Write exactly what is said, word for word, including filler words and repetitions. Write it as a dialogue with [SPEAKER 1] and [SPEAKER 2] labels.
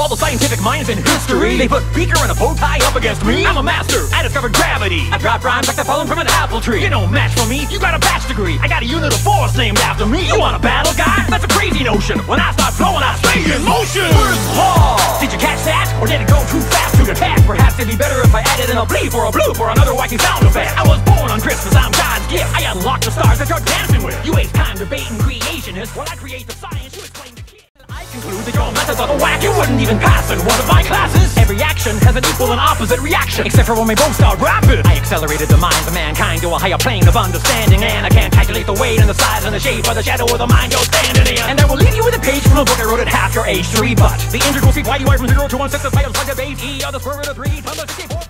[SPEAKER 1] all the scientific minds in history, they put Beaker and a bow tie up against me. I'm a master, I discovered gravity. I drop rhymes like the fallen from an apple tree. You're no match for me, you got a bachelor's degree. I got a unit of force named after me. You want a battle, guy? That's a crazy notion. When I start flowing, I stay in motion. Where's Paul? Did you catch that? Or did it go too fast to attack? Perhaps it'd be better if I added in a bleep or a bloop or another wacky sound effect. I was born on Christmas, I'm God's gift. I unlocked the stars that you're dancing with. You waste time debating creationists while I create the science you explain to kids. I conclude that your methods are the whack. You wouldn't even pass in one of my classes. Every action has an equal and opposite reaction, except for when we both start rapping. I accelerated the minds of mankind to a higher plane of understanding, and I can't calculate the weight and the size and the shape of the shadow of the mind you're standing in. And I will leave you with a page from a book I wrote at half your age three, but the integral street y u r from zero to one six, the cycles like the base e of the square root of three times the sixty-four.